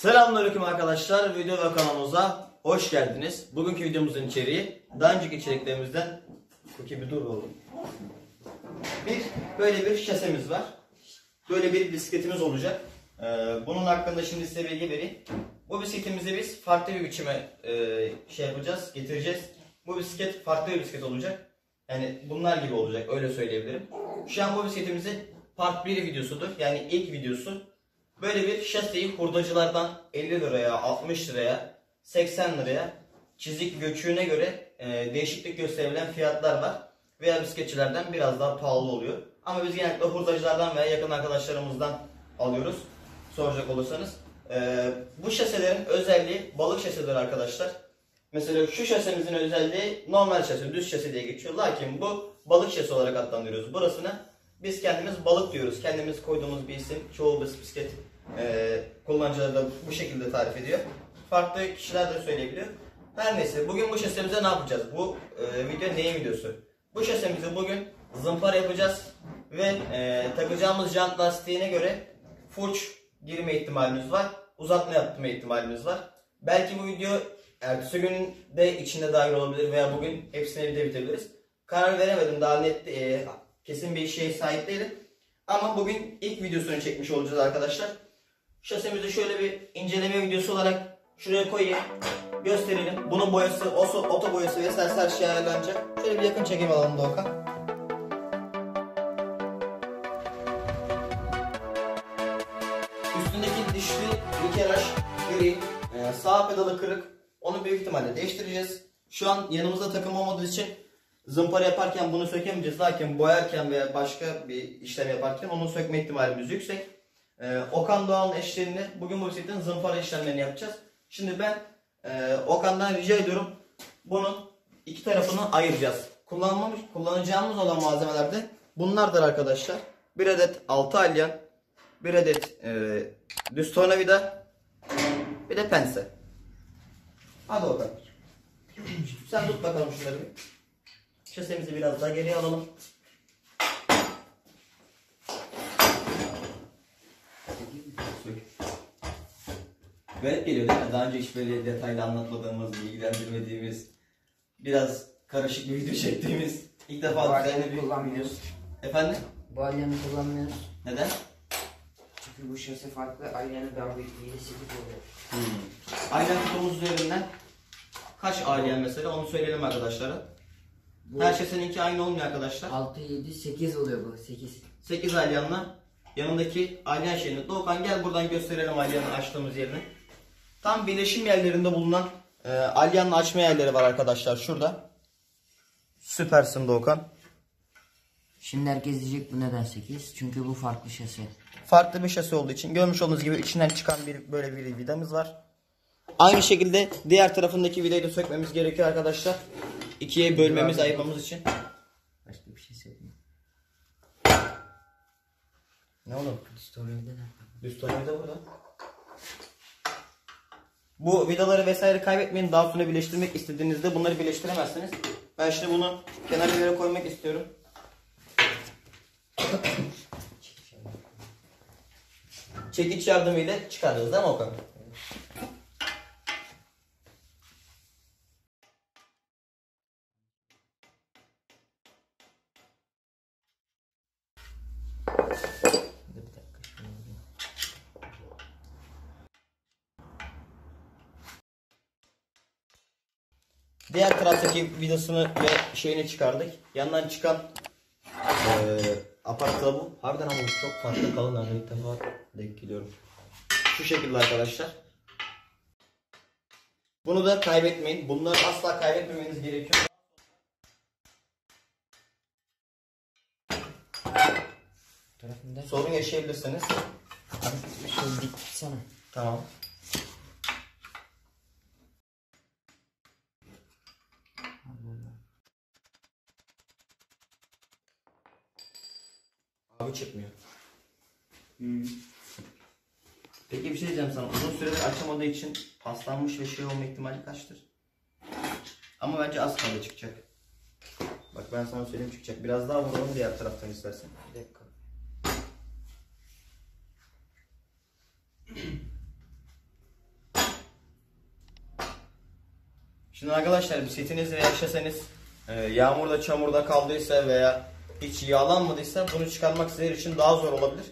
Selamünaleyküm arkadaşlar, video ve kanalımıza hoş geldiniz. Bugünkü videomuzun içeriği daha önceki içeriklerimizden bir dur oğlum. Böyle bir şasemiz var. Böyle bir bisikletimiz olacak. Bunun hakkında şimdi size bilgi vereyim. Bu bisikletimizi biz farklı bir biçime getireceğiz. Bu bisiklet farklı bir bisiklet olacak. Yani bunlar gibi olacak, öyle söyleyebilirim. Şu an bu bisikletimizin part 1 videosudur. Yani ilk videosu. Böyle bir şasiyi hurdacılardan 50 liraya, 60 liraya, 80 liraya çizik göçüğüne göre değişiklik gösterilen fiyatlar var. Veya bisikletçilerden biraz daha pahalı oluyor. Ama biz genellikle hurdacılardan veya yakın arkadaşlarımızdan alıyoruz. Soracak olursanız. Bu şaselerin özelliği balık şasidir arkadaşlar. Mesela şu şasemizin özelliği normal şasi, düz şasi diye geçiyor. Lakin bu balık şasi olarak adlandırıyoruz. Burasını biz kendimiz balık diyoruz. Kendimiz koyduğumuz bir isim. Çoğu bisiklet kullanıcıları da bu şekilde tarif ediyor. Farklı kişiler de söyleyebiliyor. Her neyse, bugün bu şasemize ne yapacağız? Bu video neyin videosu? Bu şasemizi bugün zımpara yapacağız ve takacağımız jant lastiğine göre furç girme ihtimalimiz var. Uzatma yapma ihtimalimiz var. Belki bu video ertesi gün de içinde dahil olabilir veya bugün hepsini evde bitebiliriz. Karar veremedim, daha net kesin bir şeye sahip değilim. Ama bugün ilk videosunu çekmiş olacağız arkadaşlar. Şasemizi şöyle bir inceleme videosu olarak şuraya koyayım, gösterelim. Bunun boyası, oto boyası vesaire her şey ayarlanacak. Şöyle bir yakın çekim alalım Doğukan. Üstündeki dişli nikelaj gri, sağ pedalı kırık. Onu büyük ihtimalle değiştireceğiz. Şu an yanımızda takım olmadığı için zımpara yaparken bunu sökemeyeceğiz. Lakin boyarken veya başka bir işlem yaparken onu sökme ihtimalimiz yüksek. Okan Doğan'ın eşliğinde bugün bu bisikletin zımpara işlemlerini yapacağız. Şimdi ben Okan'dan rica ediyorum, bunun iki tarafını ayıracağız. Kullanacağımız olan malzemelerde bunlardır arkadaşlar. Bir adet 6 alyan, bir adet düz tornavida, bir de pense. Hadi Okan. Sen tut bakalım şunları bir. Şasemizi biraz daha geriye alalım. Garip geliyor değil mi? Daha önce hiç böyle detaylı anlatmadığımız, bilgilendirmediğimiz, biraz karışık bir video çektiğimiz, ilk defa bu alyanı kullanmıyoruz. Efendim? Bu alyanı kullanmıyoruz. Neden? Çünkü bu şase farklı, alyanı daha büyük değil, sıkıntı oluyor. Alyan kutumuz üzerinden kaç alyan mesela onu söyleyelim arkadaşlara. Her şey seninki aynı olmuyor arkadaşlar. 6, 7, 8 oluyor bu. 8. 8 alyanla yanındaki alyan şeyini. Doğukan gel buradan gösterelim alyanı açtığımız yerini. Tam birleşim yerlerinde bulunan alyanla açma yerleri var arkadaşlar şurada. Süpersin Doğukan. Şimdi herkes diyecek bu neden 8? Çünkü bu farklı şase. Farklı bir şasi olduğu için görmüş olduğunuz gibi içinden çıkan böyle bir vidamız var. Aynı şekilde diğer tarafındaki vidayı da sökmemiz gerekiyor arkadaşlar. İkiye bölmemiz, ayırmamız için. Başka bir şey söyleyeyim. Ne oğlum? Düz tornavida nerede? Düz tornavida burada. Bu vidaları vesaire kaybetmeyin. Daha sonra birleştirmek istediğinizde bunları birleştiremezsiniz. Ben şimdi bunu kenara bir yere koymak istiyorum. Çekiç yardımıyla çıkardınız değil mi Okan? Diğer taraftaki vidasını ve şeyini çıkardık. Yandan çıkan aparatla bu. Harbiden ama bu çok farklı kalın. Ben ilk defa denk geliyorum. Şu şekilde arkadaşlar. Bunu da kaybetmeyin. Bunları asla kaybetmemeniz gerekiyor. Tarafında. Sorun yaşayabilirsiniz. Şöyle dik tutsana. Tamam. Abi çıkmıyor. Peki bir şey diyeceğim sana. Uzun süredir açamadığı için paslanmış ve şey olma ihtimali kaçtır? Ama bence az kaldı çıkacak. Bak ben sana söyleyeyim çıkacak. Biraz daha vuralım diğer taraftan istersen. Bir dakika. Şimdi arkadaşlar bisikletiniz veya şaseniz yağmurda çamurda kaldıysa veya hiç yağlanmadıysa bunu çıkarmak sizler için daha zor olabilir.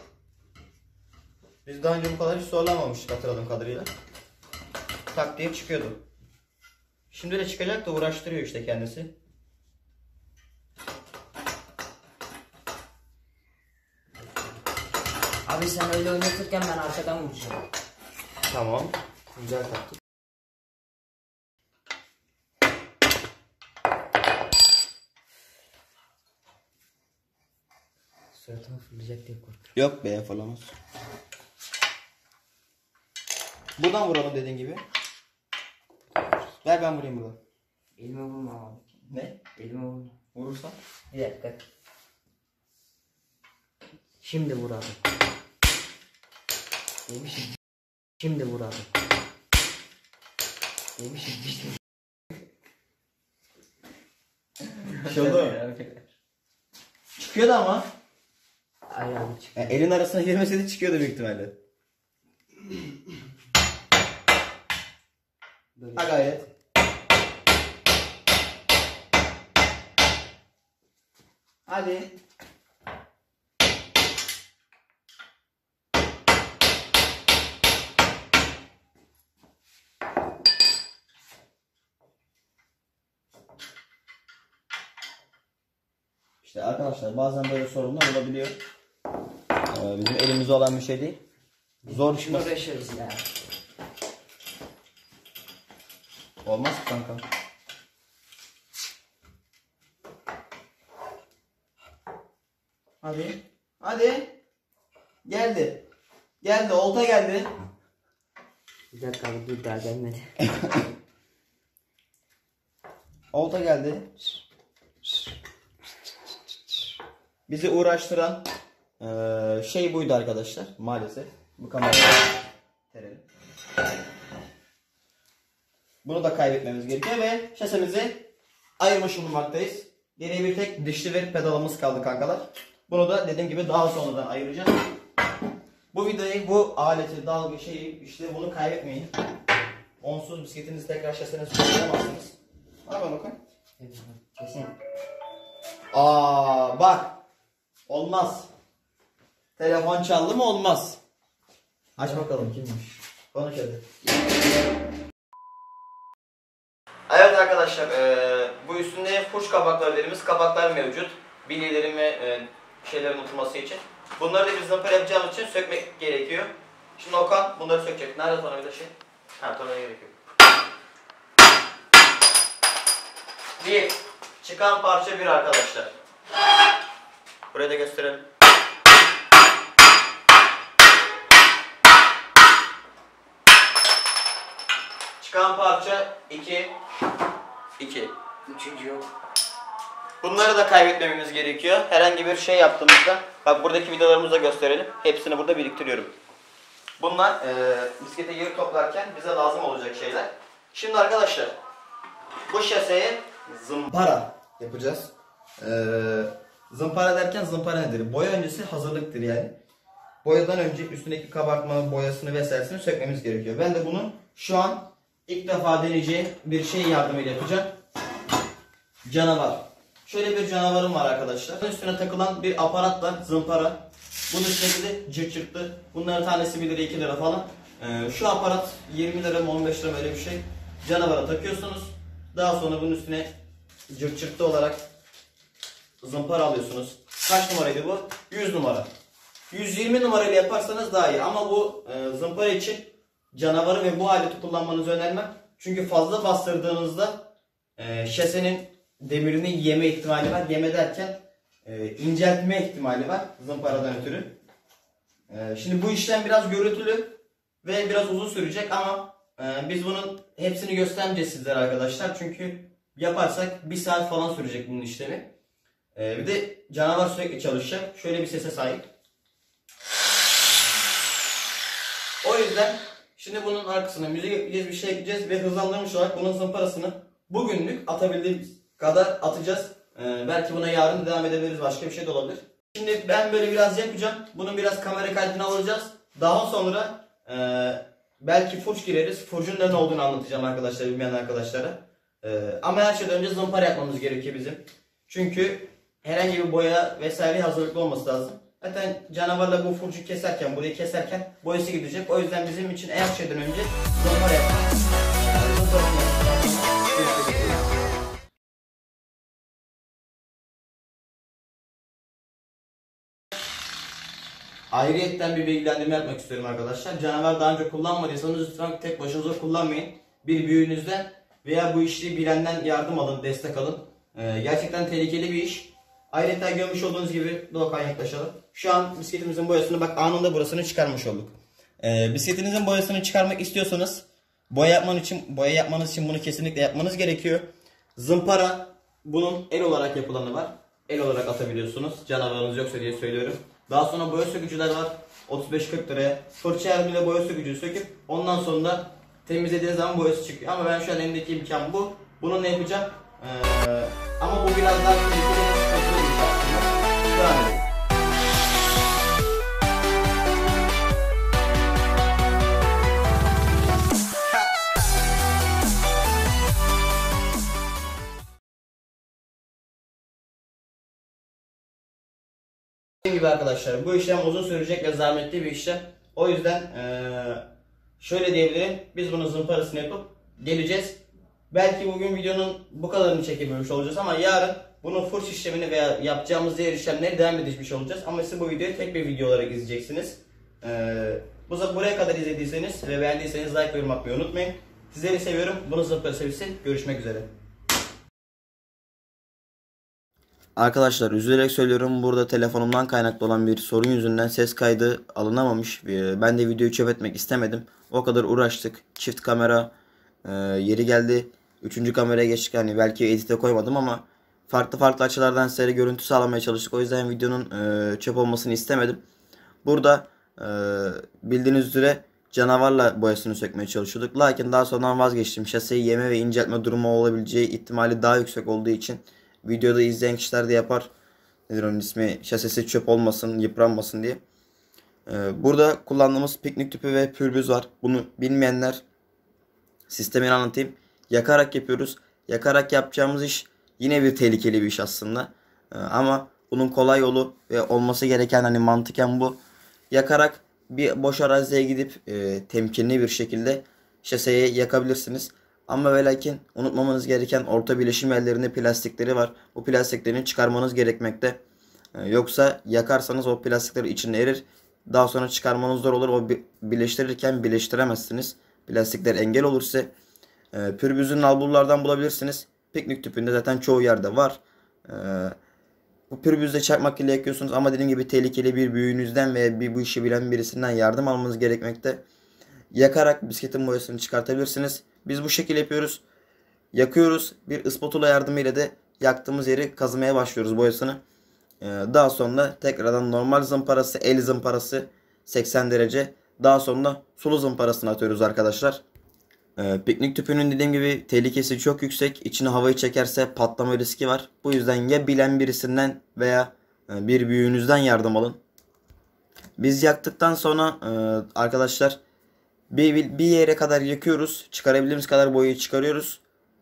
Biz daha önce bu kadar hiç zorlanmamıştık hatırladığım kadarıyla. Tak diye çıkıyordu. Şimdi de çıkacak da uğraştırıyor işte kendisi. Abi sen öyle oynatırken ben arkadan vuracağım. Tamam. Güzel taktik. Suratıma fırlayacak diye korkuyorum. Yok be fırlamaz. Buradan vuralım dediğin gibi. Ver ben vurayım buradan. Elime vurma abi. Ne? Elime vurma. Vurursan? Bir dakika. Şimdi vur abi. Demişim. Şimdi vur abi. Demişim işte. Şey oldu mu? Çıkıyordu ama. Hayır abi çık. Yani elin arasına girmeseydi çıkıyordu büyük ihtimalle. Böyle. Ha gayret. Hadi. İşte arkadaşlar bazen böyle sorunlar olabiliyor. Bizim elimizde olan bir şey değil. Zor Şunu çıkması. uğraşırız ya. Olmaz ki kanka. Hadi. Hadi. Geldi. Geldi. Olta geldi. Bir dakika abi dur daha gelmedi. Olta geldi. Bizi uğraştıran şey buydu arkadaşlar. Maalesef. Bu kamerayı terelim. Bunu da kaybetmemiz gerekiyor ve şasemizi ayırmış bulunmaktayız. Geriye bir tek dişli ve pedalımız kaldı kankalar. Bunu da dediğim gibi daha sonradan ayıracağız. Bu videoyu, bu aleti, dalga şeyi işte bunu kaybetmeyin. Onsuz bisikletinizi tekrar şasenizi kullanamazsınız. Bana bakın. Kesin. Bak. Olmaz. Telefon çaldı mı olmaz. Aç bakalım kimmiş. Konuş hadi. Evet arkadaşlar, bu üstünde fuş kabaklar dediğimiz kabaklar mevcut. Bilyelerin ve şeylerin oturması için. Bunları da biz zımpara yapacağımız için sökmek gerekiyor. Şimdi Okan bunları sökecek. Nerede tornavida şey? Ha, tornavida gerekiyor. Bir. Çıkan parça bir arkadaşlar. Buraya da gösterelim. Çıkan parça 2. 2. Üçüncü yok. Bunları da kaybetmememiz gerekiyor. Herhangi bir şey yaptığımızda, bak buradaki vidalarımızı da gösterelim. Hepsini burada biriktiriyorum. Bunlar bisiklete geri toplarken bize lazım olacak şeyler. Şimdi arkadaşlar, bu şaseye zımpara yapacağız. Zımpara derken zımpara nedir? Boya öncesi hazırlıktır yani. Boyadan önce üstündeki kabartma boyasını vesairesini sökmemiz gerekiyor. Ben de bunu şu an ilk defa deneyeceğim bir şey yardımıyla yapacağım. Canavar. Şöyle bir canavarım var arkadaşlar. Üstüne takılan bir aparatla zımpara. Bunun üstündeki de cırt cırtlı. Bunların tanesi 1 lira 2 lira falan. Şu aparat 20 lira mı 15 lira mı öyle bir şey. Canavara takıyorsunuz. Daha sonra bunun üstüne cırt cırtlı olarak zımpara alıyorsunuz. Kaç numaraydı bu? 100 numara. 120 numarayla yaparsanız daha iyi. Ama bu zımpara için canavarı ve bu aleti kullanmanızı önermem. Çünkü fazla bastırdığınızda şasenin demirini yeme ihtimali var. Yeme derken inceltme ihtimali var zımparadan ötürü. Şimdi bu işlem biraz gürültülü ve biraz uzun sürecek ama biz bunun hepsini göstermeyeceğiz sizlere arkadaşlar. Çünkü yaparsak 1 saat falan sürecek bunun işlemi. Bir de canavar sürekli çalışacak. Şöyle bir sese sahip. O yüzden şimdi bunun arkasına müzik ekleyeceğiz, bir şey ekleyeceğiz ve hızlandırmış olarak bunun zımparasını bugünlük atabildiğimiz kadar atacağız. Belki buna yarın devam edebiliriz, başka bir şey de olabilir. Şimdi ben böyle biraz yapacağım. Bunun biraz kamera kalitesini alacağız. Daha sonra belki furç gireriz. Furcun da ne olduğunu anlatacağım arkadaşlar, bilmeyen arkadaşlara. Ama her şeyden önce zımpara yapmamız gerekiyor bizim. Çünkü herhangi bir boya vesaire hazırlıklı olması lazım. Zaten canavarla bu furcu keserken, burayı keserken boyası gidecek. O yüzden bizim için her şeyden önce zımpara yapmamız. Ayrıyetten bir bilgilendirme yapmak istiyorum arkadaşlar. Canavar daha önce kullanmadıysanız lütfen tek başınıza kullanmayın. Bir büyüğünüzden veya bu işi bilenden yardım alın, destek alın. Gerçekten tehlikeli bir iş. Ayrıca görmüş olduğunuz gibi Doğukan yaklaşalım. Şu an bisikletimizin boyasını bak anında burasını çıkarmış olduk. Bisikletinizin boyasını çıkarmak istiyorsanız boya yapmanız için bunu kesinlikle yapmanız gerekiyor. Zımpara bunun el olarak yapılanı var. El olarak atabiliyorsunuz. Canavarınız yoksa diye söylüyorum. Daha sonra boya sökücüler var. 35-40 liraya. Fırça yardımıyla boya sökücüyü söküp ondan sonra temizlediğiniz zaman boyası çıkıyor. Ama ben şu an elimdeki imkan bu. Bunu ne yapacağım? Ama bu biraz daha tehlikeli bir iş aslında. Devam edelim. Dediğim gibi arkadaşlar bu işlem uzun sürecek ve zahmetli bir işlem. O yüzden şöyle diyebilirim. Biz bunun zımparasını yapıp geleceğiz. Belki bugün videonun bu kadarını çekebilmiş olacağız ama yarın bunun fırç işlemini veya yapacağımız diğer işlemleri devam etmiş olacağız. Ama siz bu videoyu tek bir video olarak izleyeceksiniz. Buraya kadar izlediyseniz ve beğendiyseniz like ve yorum atmayı unutmayın. Sizleri seviyorum. Bunun zımparası bitsin. Görüşmek üzere. Arkadaşlar üzülerek söylüyorum, burada telefonumdan kaynaklı olan bir sorun yüzünden ses kaydı alınamamış. Ben de videoyu çöp etmek istemedim. O kadar uğraştık. Çift kamera yeri geldi. Üçüncü kameraya geçtik. Hani belki edite koymadım ama farklı açılardan size görüntü sağlamaya çalıştık. O yüzden videonun çöp olmasını istemedim. Burada bildiğiniz üzere canavarla boyasını sökmeye çalışıyorduk. Lakin daha sonradan vazgeçtim. Şaseyi yeme ve inceltme durumu olabileceği ihtimali daha yüksek olduğu için videoda izleyen kişiler de yapar. Nedir onun ismi? Şasesi çöp olmasın, yıpranmasın diye. Burada kullandığımız piknik tüpü ve pürbüz var. Bunu bilmeyenler, sistemini anlatayım. Yakarak yapıyoruz. Yakarak yapacağımız iş yine bir tehlikeli bir iş aslında. Ama bunun kolay yolu ve olması gereken hani mantıken bu. Yakarak bir boş araziye gidip temkinli bir şekilde şaseyi yakabilirsiniz. Ama ve lakin unutmamanız gereken orta bileşim yerlerinde plastikleri var. Bu plastiklerini çıkarmanız gerekmekte. Yoksa yakarsanız o plastikler içine erir. Daha sonra çıkarmanız zor olur. O birleştirirken birleştiremezsiniz. Plastikler engel olur size. Pürbüzün nalburlardan bulabilirsiniz. Piknik tüpünde zaten çoğu yerde var. Bu pürbüzle çakmak ile yakıyorsunuz ama dediğim gibi tehlikeli bir büyüğünüzden ve bu işi bilen birisinden yardım almanız gerekmekte. Yakarak bisikletin boyasını çıkartabilirsiniz. Biz bu şekilde yapıyoruz. Yakıyoruz. Bir ıspatula yardımıyla da yaktığımız yeri kazımaya başlıyoruz boyasını. Daha sonra tekrardan normal zımparası, el zımparası 80 derece. Daha sonra sulu zımparasını atıyoruz arkadaşlar. Piknik tüpünün dediğim gibi tehlikesi çok yüksek. İçine havayı çekerse patlama riski var. Bu yüzden ya bilen birisinden veya bir büyüğünüzden yardım alın. Biz yaktıktan sonra arkadaşlar bir yere kadar yakıyoruz. Çıkarabildiğimiz kadar boyayı çıkarıyoruz.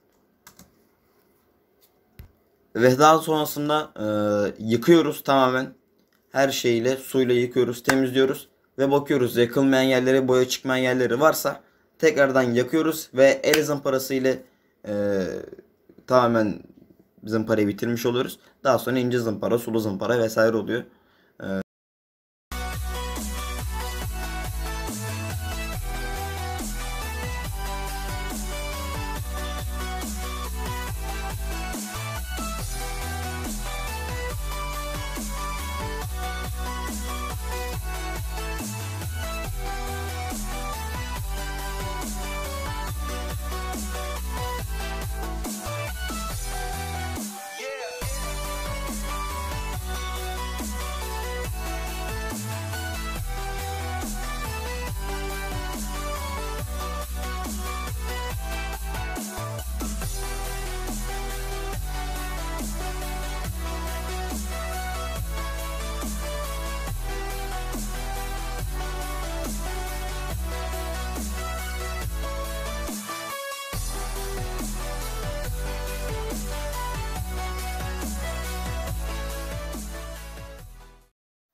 Ve daha sonrasında yıkıyoruz tamamen. Her şeyle suyla yıkıyoruz, temizliyoruz. Ve bakıyoruz yakılmayan yerleri, boya çıkmayan yerleri varsa tekrardan yakıyoruz. Ve el zımparası ile tamamen zımparayı bitirmiş oluyoruz. Daha sonra ince zımpara, sulu zımpara vesaire oluyor.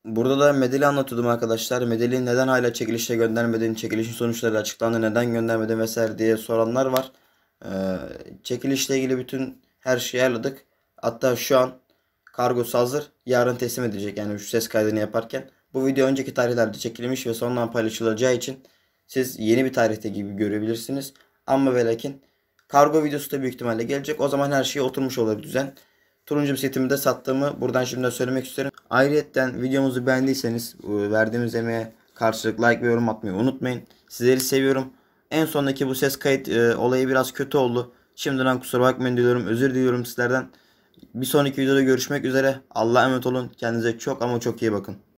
Burada da Medeli anlatıyordum arkadaşlar. Medeli neden hala çekilişe göndermedin, çekilişin sonuçları açıklandı, neden göndermedin vesaire diye soranlar var. Çekilişle ilgili bütün her şeyi ayarladık. Hatta şu an kargosu hazır. Yarın teslim edecek yani şu ses kaydını yaparken. Bu video önceki tarihlerde çekilmiş ve sonradan paylaşılacağı için siz yeni bir tarihte gibi görebilirsiniz. Ama ve lakin kargo videosu da büyük ihtimalle gelecek. O zaman her şey oturmuş olur düzen. Turuncu bisikletimi de sattığımı buradan şimdiden söylemek isterim. Ayrıyeten videomuzu beğendiyseniz verdiğimiz emeğe karşılık like ve yorum atmayı unutmayın. Sizleri seviyorum. En sondaki bu ses kayıt olayı biraz kötü oldu. Şimdiden kusura bakmayın diyorum. Özür diliyorum sizlerden. Bir sonraki videoda görüşmek üzere. Allah'a emanet olun. Kendinize çok ama çok iyi bakın.